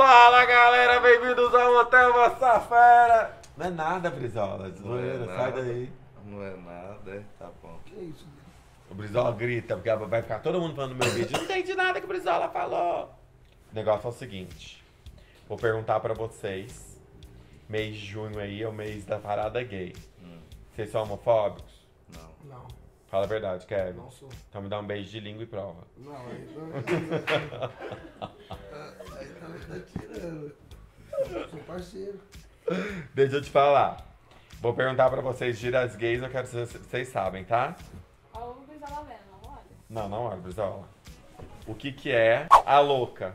Fala galera, bem-vindos ao Motel Massafera. Não é nada, Brizola, zoeira, sai daí. Não é nada, tá bom. Que isso? O Brizola grita, porque vai ficar todo mundo falando no meu vídeo. Não entendi nada que o Brizola falou. O negócio é o seguinte, vou perguntar pra vocês. Mês de junho aí é o mês da parada gay. Vocês são homofóbicos? Não. Não, Fala a verdade, Kevin. não sou. Então me dá um beijo de língua e prova. Não, aí tá tirando. Sou parceiro. Deixa eu te falar. Vou perguntar pra vocês gírias gays, eu quero saber se vocês sabem, tá? Olha o Brizola vendo, não olha. Não, não olha, Brizola. O que é a louca?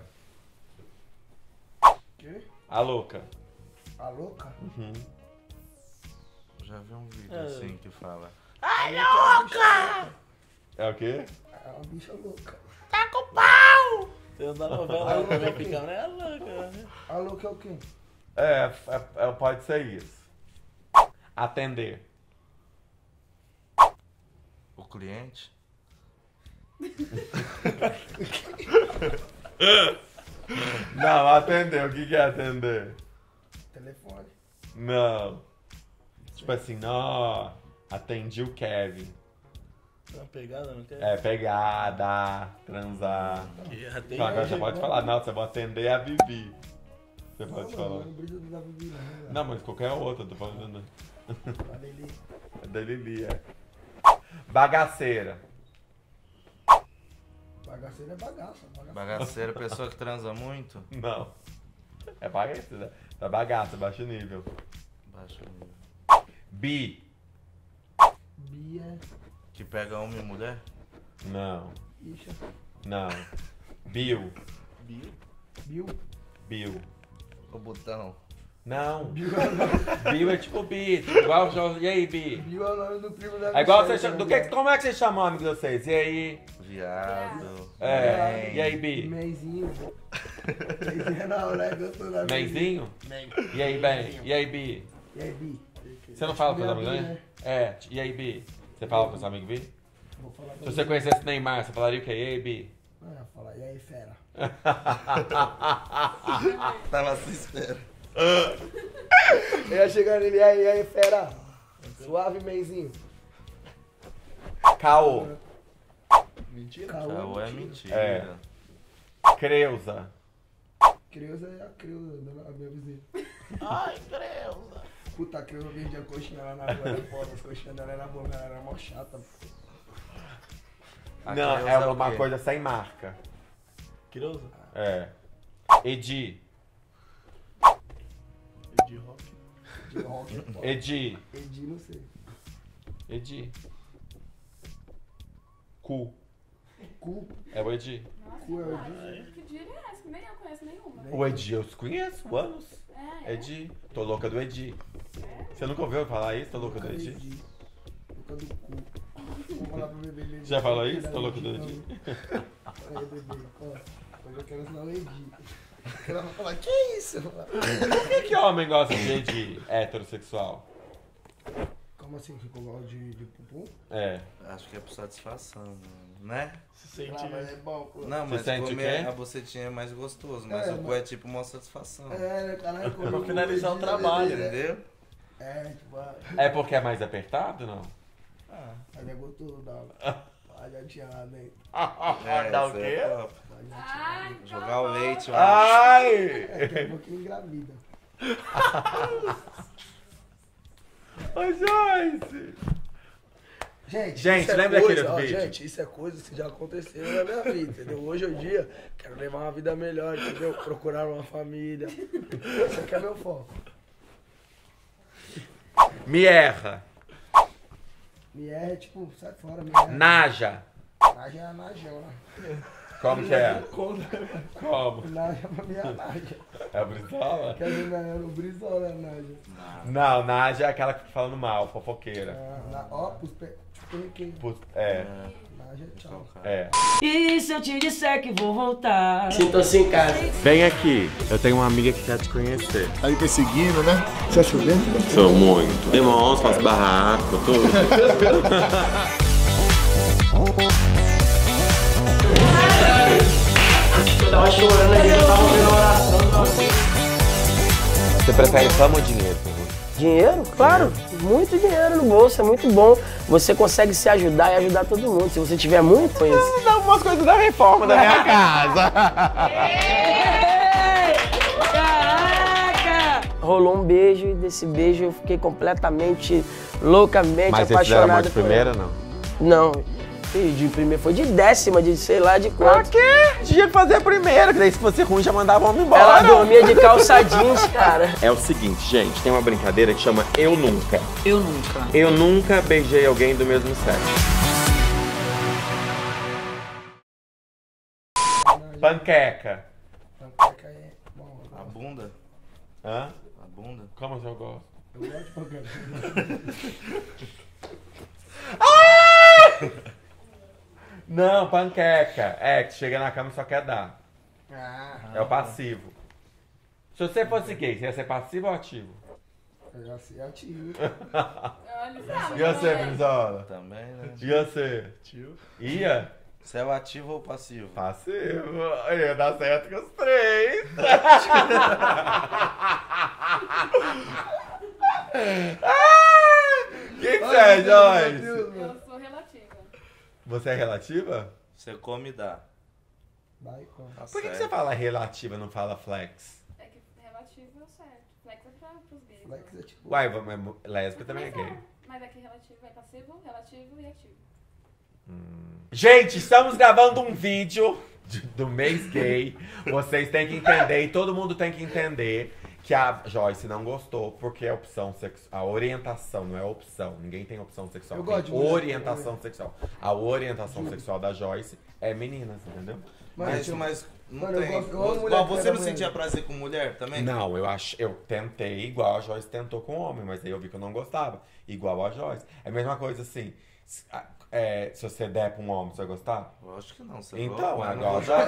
Quê? A louca. A louca? Uhum. Já vi um vídeo assim que fala. Ai, louca! É o quê? É uma bicha louca. Tá com pau! Tem da novela lá também picando, é louca, né? A louca é o quê? Pode ser isso. Atender. O cliente? Não, atender. O que é atender? Telefone. Não. Tipo assim, não. Atendi o Kevin. Tá uma pegada, não quer? É pegar, dar, transar. E já tem. Então, agora você pode falar, não, você vai atender a Vivi. Você pode Não, falar. não brisa da Vivi, não. Não, mas qualquer outra, eu tô falando. A Lili. É da Lili, é. Bagaceira. Bagaceiro é bagaça. Bagaceira, pessoa que transa muito? Não. É bagaceira. Tá bagaça, baixo nível. Baixo nível. Bi. Bia. Que pega homem e mulher? Não. Ixa. Não. Bill. Bill? Bill. Bill. O botão. Não. Bill é o nome, Bill é tipo Bi. Igual. E aí, Bi? Bill é o nome do primo da É igual Michelle, você chama. né? Como é que vocês chamam o amigo de vocês? E aí? Viado. É. E aí, Bi? Meizinho. Meizinho é na hora que eu tô na Meizinho? E aí, bem? E aí, Bi? E aí, Bi? Você não fala com os Bi, amigos, né? É. E aí, Bi? Você fala com os amigos, Bi? Vou falar pra Se você conhecesse Neymar, você falaria o quê? E aí, Bi? Ah, eu ia falar, e aí, fera? Tava se esperando. Eu ia chegar nele, e aí, fera? Suave, meizinho. Caô. Mentira? Caô é mentira. É. Creuza. Creuza é a Creuza, a minha vizinha. Ai, Creuza. Puta, a Creuza vendia coxinha lá na rua, foda, as coxinhas dela era boa, ela era mó chata. A Não, Creuza é o uma quê? coisa sem marca. Creuza? É. Edi. De rock. De rock, é foda. Edi. Edi, não sei. Edi. Cu. Cu, É o Edi. Nossa, Cu é o demais. Que gíria é essa? Nem eu conheço nenhuma. O Edi eu conheço, anos. É. Edi. Tô louca do Edi. Você nunca ouviu falar isso? Tô louca do Edi? Boca do cu. Vou falar pro bebê Edi. Já falou isso? Tô louca do Edi. Aí, bebê, ó. Hoje eu quero ensinar o Edi. Ela vai falar, que isso? Eu vou falar, Por que homem gosta de Edi heterossexual? como assim, que eu gosto de pupum? É. Acho que é por satisfação, né? Se sente. Ah, mas é bom, pô. Não, mas sente o comer quê? a bucetinha é mais gostoso, mas É, o cu mas- é tipo uma satisfação. É, né, caralho? Pra finalizar o trabalho, né? Entendeu? É, tipo, É porque é mais apertado, não? Ah, mas é gostoso, dá. Pode atirar dentro. Dá o isso quê? é top. Pode atirar Ai, dentro. Jogar o leite, ó. Ai! É, que é um pouquinho engravida. Ô, Joyce! Gente, isso é lembra coisa, aquele ó, vídeo? gente, isso é coisa que já aconteceu na minha vida, entendeu? Hoje em dia, quero levar uma vida melhor, entendeu? Procurar uma família. Esse aqui é meu foco. Me erra. Me erra é tipo, sai fora, me erra. Naja. Naja é a najona. Como que é? Como? Como? Naja pra mim é a naja. É o Brizola? Quer dizer, o brisola é a naja. Não, Naja é aquela que fica falando mal, fofoqueira. Ó, pros pequenos. Putz, é, Naja, tchau. é. E se eu te disser que vou voltar? Sinta-se em casa. Vem aqui, eu tenho uma amiga que quer te conhecer. Tá me perseguindo, né? Você achou bem? Sou muito. Demonstra, faço barraco, tudo. Eu tava chorando ali, eu tava vendo a oração. Você prefere fama ou dinheiro, Pergunta? Dinheiro? Claro. Muito dinheiro no bolso, é muito bom. Você consegue se ajudar e ajudar todo mundo. Se você tiver muito, é isso. Dá umas coisas da reforma da minha casa. Caraca! Rolou um beijo e desse beijo eu fiquei completamente, loucamente Mas vocês fizeram amor apaixonado de por primeira, ela. não? Não. De primeira, foi de décima, de sei lá de Pra quanto. quê? Tinha que fazer a primeira, que daí se fosse ruim já mandava homem embora. Ela dormia de calça jeans, cara. É o seguinte, gente, tem uma brincadeira que chama Eu Nunca. Eu nunca. Eu nunca beijei alguém do mesmo sexo. Panqueca. Panqueca é bom. A bunda? Hã? A bunda? Como eu gosto? Eu gosto de panqueca. Não, panqueca. É, que chega na cama e só quer dar. É o passivo. Se você fosse gay, você ia ser passivo ou ativo? Eu já sei ativo. Olha, sabe? E você, Brizola? Também, né? E você? Tio. Ia? Você é o ativo ou o passivo? Passivo. Ia dar certo com os três. Quem que você é, Joyce? Eu sou relativa. Você é relativa? Você come e dá. Vai, come. Tá Por que certo. você fala relativa e não fala flex? É que relativo é o certo. Flex é pros gays. Flex é tipo... Uai, mas lésbica também é gay. Mas aqui relativo é passivo, relativo e ativo. Gente, estamos gravando um vídeo do mês gay. Vocês têm que entender, e todo mundo tem que entender, que a Joyce não gostou, porque é opção sexual. A orientação não é opção. Ninguém tem opção sexual. Eu Tem gosto de mulher. orientação sexual. A orientação sexual da Joyce é meninas, entendeu? Mas não Mano, eu tem. gosto- eu amo mulher Bom, que você pega não mulher. sentia prazer com mulher também? Não, eu tentei igual a Joyce tentou com homem, mas aí eu vi que eu não gostava. Igual a Joyce. É a mesma coisa assim. Se você der pra um homem, você vai gostar? Lógico que não. Você Então, gosta, agora não já.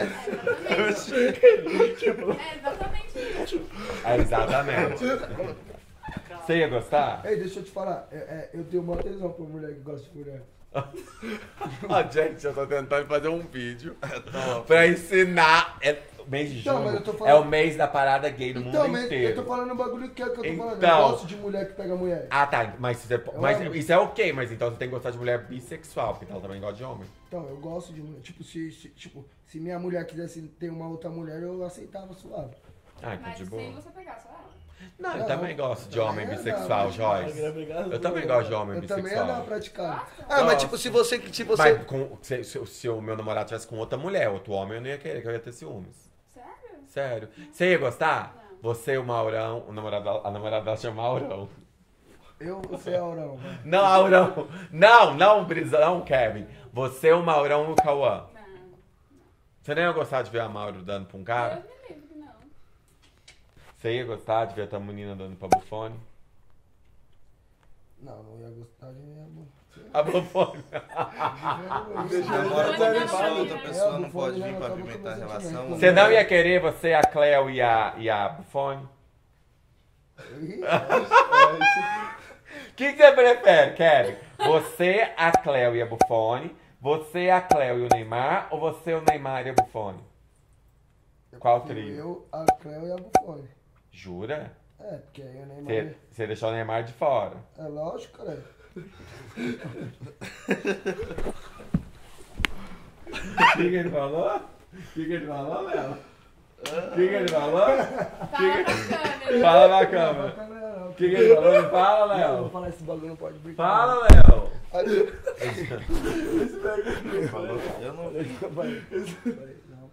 É exatamente isso. É exatamente. Você ia gostar? Ei, deixa eu te falar. Eu tenho uma tesão pra mulher que gosta de mulher. Gente, eu tô tentando fazer um vídeo pra ensinar. Mês de Então, junho mas eu tô falando- é o mês da parada gay no Então, mundo mas eu inteiro. tô falando um bagulho que é o que eu tô falando. Então- Eu gosto de mulher que pega mulher. Ah, tá. Mas amo. isso é ok, mas então você tem que gostar de mulher bissexual, porque ela também gosta de homem. Então, eu gosto de mulher. Tipo, se minha mulher quisesse ter uma outra mulher, eu aceitava suave. Ah, então Mas de boa. sem você pegar só ela. Não, eu Não, também gosto de homem é, bissexual, não, Joyce. Eu também gosto de homem Eu também bissexual. andava praticando. Gosta? Ah, mas tipo, se você... Mas se o meu namorado tivesse com outra mulher, outro homem, eu não ia querer, que eu ia ter ciúmes. Sério? Sério. Você ia gostar? Não. Você e o Maurão, a namorada dela chama Maurão. Você é Aurão. Né? Não, Aurão. Não, Brisa, não, Kevin. Você, o Maurão e o Cauã. Não. Você nem ia gostar de ver a Mauro dando pra um cara? Deus me livre, não. Você ia gostar de ver a tua menina dando pra Bufone? Não, não ia gostar de minha mãe. A Bufone. Namora com outra pessoa, É, outra pessoa não não pode pode vir pra acaba com apimentar a meus relação. sentimentos. Você não ia querer você, a Cleo e a Bufone? O que você prefere, Kevin? Você, a Cleo e a Bufone? Você, a Cleo e o Neymar? Ou você, o Neymar e a Bufone? Qual trio? Eu, a Cleo e a Bufone. Jura? É, porque aí o Neymar... Você deixou o Neymar de fora. É lógico, cara. O que ele falou? O que ele falou, Léo? O que ele falou? Fala na câmera. Fala na câmera. O que ele falou? Me fala, Não, vou Léo. falar esse bagulho, não pode brincar. Fala, Léo. Eu não. Não.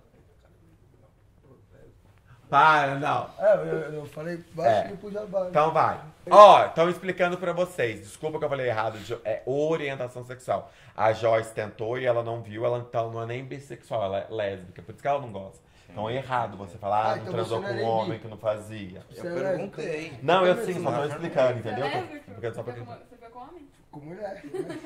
Para, não. Eu falei baixinho pro Jabá. Então vai. Ó, estão explicando pra vocês. Desculpa que eu falei errado. É orientação sexual. A Joyce tentou e ela não viu. Ela então não é nem bissexual, ela é lésbica. Por isso que ela não gosta. Então é errado você falar, não então transou você com não é um nem homem bi. que não fazia. Você Eu é perguntei. lésbica? Não, eu também sim, sou só tô lésbica. explicando, Você é entendeu? lésbico? Porque só pra Você tentar. foi com homem? Com mulher. Né?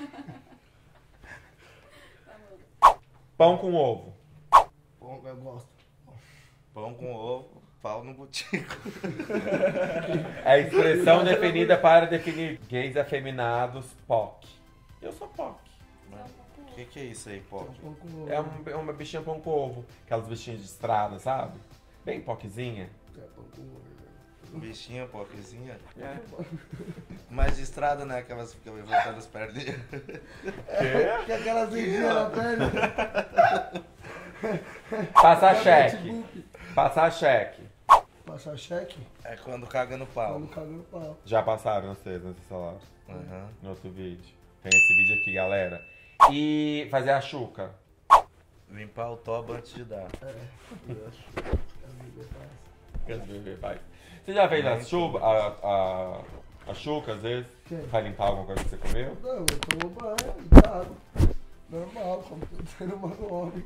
Tá bom. Pão com ovo. Bom, eu gosto. Pão com ovo, pau no botico. É a expressão definida para definir gays afeminados, POC. Eu sou POC. O que é isso aí, pó? Pão com ovo. É uma bichinha pão com ovo. Aquelas bichinhas de estrada, sabe? Bem POCzinha. É, pão com ovo. Bichinha, pobrezinha. Mais de estrada, né? Aquelas que ficam levantando as perninhas. Que aquelas lindinhas na perna. Passar cheque. Passar cheque. Passar cheque? É quando caga no pau. Quando caga no pau. Já passaram vocês nesse salário. Aham. No outro vídeo. Tem esse vídeo aqui, galera. E fazer a chuca. Limpar o toba antes de dar. Você já fez a chuva, a chuca às vezes? Quem? Pra limpar alguma coisa que você comeu? Não, eu tomo banho, de água. Normal, como todo ser humano homem.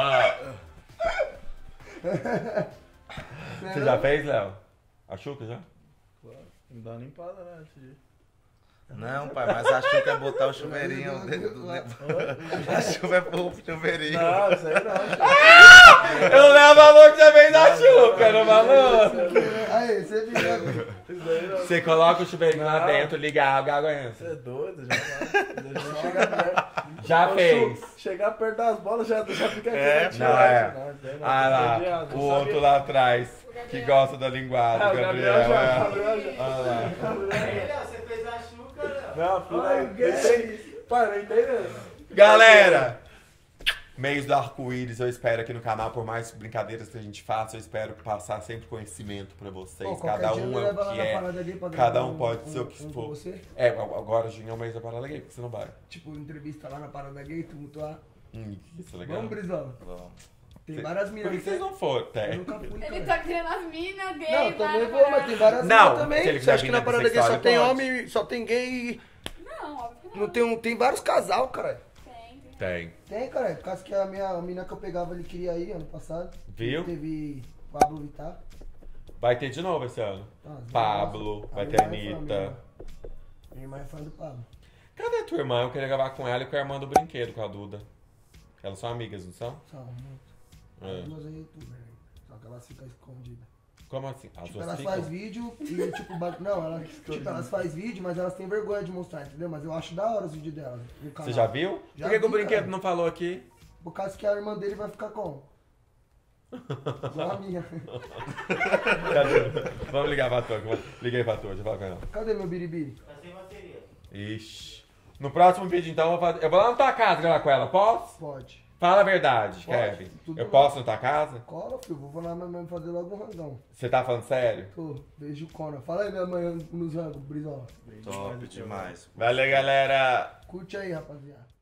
Você já fez, Léo? A chuca já? Não dá uma limpada, né? Esse dia. Não, pai, mas a chuva é botar o chuveirinho dentro do A chuva é pro chuveirinho. Não, isso aí não. Eu Léo falou que já fez a chuca, não falou? Aí, você viu, né? Isso aí não. Você coloca o chuveirinho lá dentro, liga a água entra. Você é doido, já vai. Deixa eu chegar perto. Já fez. Chegar perto das bolas já fica aqui. É, né? não é. Não, isso aí não. Ah lá, Não o outro lá atrás, que gosta da linguada, Ah, o Gabriel. Gabriel já. É. Gabriel já. Olha lá. Você fez a chuca, Léo? Não, filho, aí. Pai, não entende? Galera, mês do arco-íris, eu espero aqui no canal, por mais brincadeiras que a gente faça, eu espero passar sempre conhecimento pra vocês. Pô, Cada qualquer dia um me é leva o lá que na é. parada gay pra Cada gravar um pode ser o que com for. você. É, agora junho é o mês da parada gay, porque você não vai. Tipo, entrevista lá na parada gay, tumultuar. Isso é legal. Vamos, Brizola. Bom, Tem várias Por minas. que vocês não foram? Eu É. nunca fui, Ele cara. tá querendo as minas gay. Não, lá também na vou, mas parada. tem várias Não, minas se também. ele Você acha quiser que na vir parada gay só bissexual, tem ele pode. homem, só tem gay e... Não, óbvio que não. Não tem vários casal, cara. Tem. Tem. Tem, cara. Por causa que a menina que eu pegava, ele queria ir ano passado. Viu? Teve Pablo Vittar. Vai ter de novo esse ano. Ah, Pablo, a vai minha ter irmã é fã, Anitta. Minha irmã é fã do Pablo. Cadê a tua irmã? Eu queria gravar com ela e com a irmã do brinquedo, com a Duda. Elas são amigas, não são? São muito. É. As duas é youtuber, né? Só que elas ficam escondidas. Como assim? As Tipo, duas elas ficam? fazem vídeo e tipo, não, elas fazem vídeo, mas elas têm vergonha de mostrar, entendeu? Mas eu acho da hora os vídeos delas. No canal. Você já viu? Já Por que, que o vi, brinquedo cara. não falou aqui? Por causa que a irmã dele vai ficar como? Igual a minha. Cadê? Vamos ligar pra tua. Liguei pra tua, já fala com ela. Cadê meu biribiri? Tá sem bateria. Ixi. No próximo vídeo, então, eu vou lá na tua casa gravar com ela. Posso? Pode. Fala a verdade, Pode, Kevin. tudo Eu bem. posso na tua casa? Cola, filho. Vou lá mesmo fazer logo um rangão. Você tá falando sério? Tô, beijo Cona. Fala aí minha mãe nos rangos, Brizola. top demais. Valeu, galera. Curte aí, rapaziada.